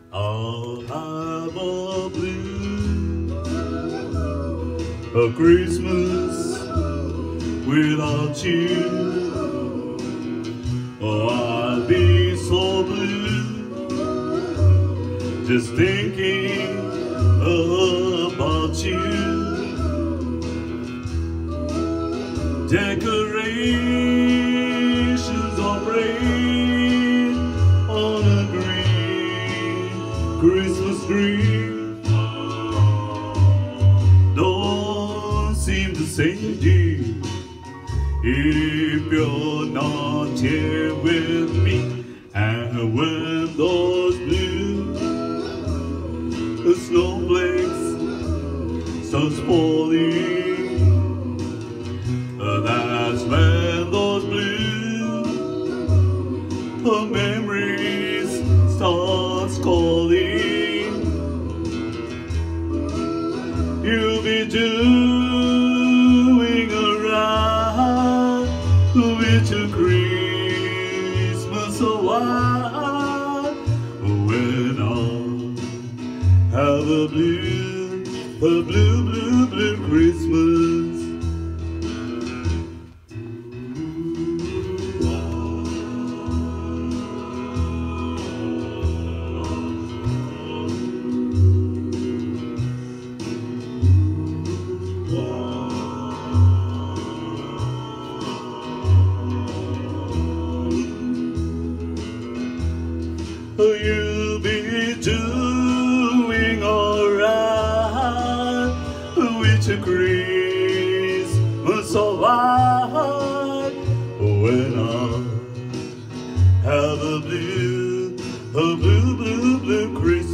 I'll have a Christmas without you. Oh, I'll be so blue just thinking about you. Decorations of rain on a green Christmas tree don't seem the same, dear, if you're not here with me. And when those blue snowflakes start falling, that's when those blue memories starts calling. You'll be doing around with your Christmas so wild when I'll have a blue Christmas. You'll be doing alright with your Christmas so wild when I'll have a blue Christmas.